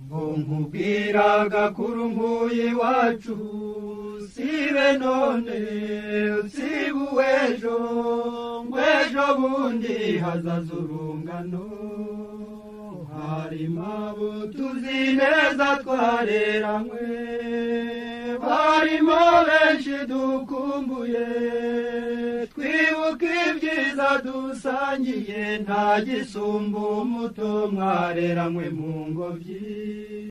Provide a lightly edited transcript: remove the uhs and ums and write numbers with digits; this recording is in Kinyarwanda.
nkubwiraga kurumbuye iwacu sibe none usibe ejo ngwejo bundi hazaza urungano harimo abo tuzi neza twareranywe barimo benshi dukumbuye twibuka ibyiza dusangiye nta gisumba umuto mwareranywe mu ngobyi.